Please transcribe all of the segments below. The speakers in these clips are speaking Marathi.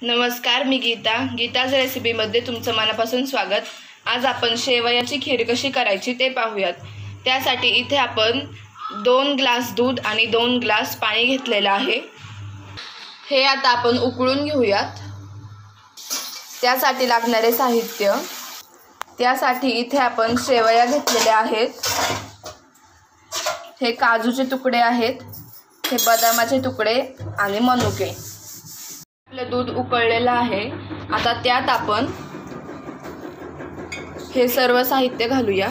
नमस्कार, मी गीताज रेसिपीमध्ये तुमचं मनापासून स्वागत। आज आपण शेवयाची खीर कशी करायची ते पाहूयात। त्यासाठी इथे आपण 2 ग्लास दूध आणि 2 ग्लास पाणी घेतलेलं आहे। हे आता आपण उकळून घेऊयात। त्यासाठी लागणारे साहित्य, त्यासाठी इथे आपण शेवया घेतलेल्या आहेत। हे काजूचे तुकडे आहेत, हे बदामाचे तुकडे आणि मनुके। आपलं दूध उकळलेलं आहे। आता त्यात आपण हे सर्व साहित्य घालूया।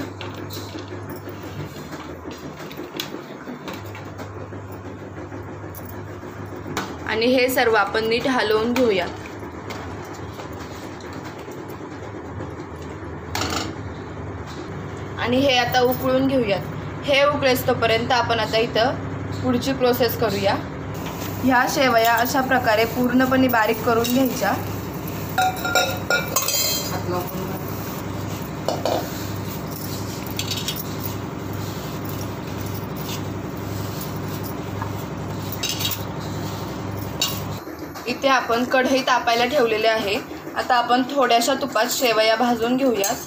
आणि हे सर्व आपण नीट हलवून घेऊया। आणि हे आता उकळून घेऊयात। हे उकळेस तोपर्यंत आपण आता इथं पुढची प्रोसेस करूया। ह्या शेवया अशा प्रकारे पूर्णपणे बारीक करून घ्यायच्या। इथे आपण कढई तापायला ठेवलेले आहे। आता आपण थोड्याशा तुपात शेवया भाजून घेऊयात।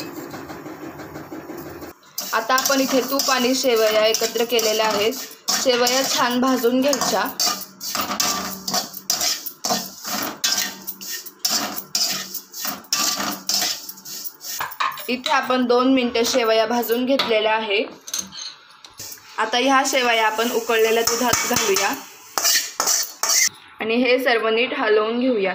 आता आपण इथे तूप आणि शेवया एकत्र केलेल्या आहेत। शेवया छान भाजून घ्यायच्या। इथे आपण 2 मिनिटे शेवया भाजून घेतलेल्या आहे। आता ह्या शेवया आपण उकळलेल्या दुधात घालूया आणि हे सर्व नीट हलवून घेऊया।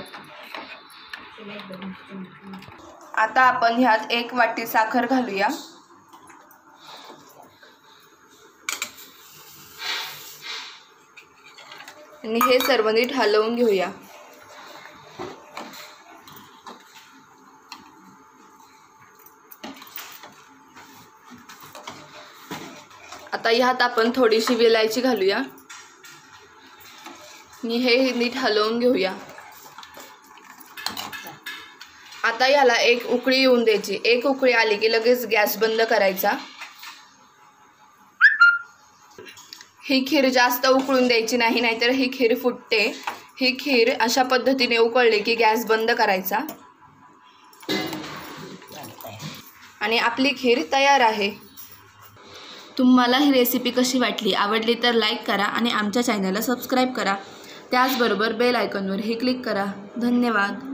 आता आपण ह्यात 1 वाटी साखर घालूया। आणि हे सर्व नीट हलवून घेऊया। आता ह्यात आपण थोडीशी वेलायची घालूया आणि हे नीट हलवून घेऊया। आता ह्याला 1 उकळी येऊन द्यायची। 1 उकळी आली की लगेच गॅस बंद करायचा। ही खीर जास्त उकळून द्यायची नाही, नाहीतर ही खीर फुटते। ही खीर अशा पद्धतीने उकळली की गॅस बंद करायचा आणि आपली खीर तयार आहे। तुम्हाला ही रेसिपी कशी वाटली? आवडली तर लाईक करा आणि आमच्या चॅनलला सबस्क्राईब करा। त्याचबरोबर बेल आयकॉनवरही क्लिक करा। धन्यवाद।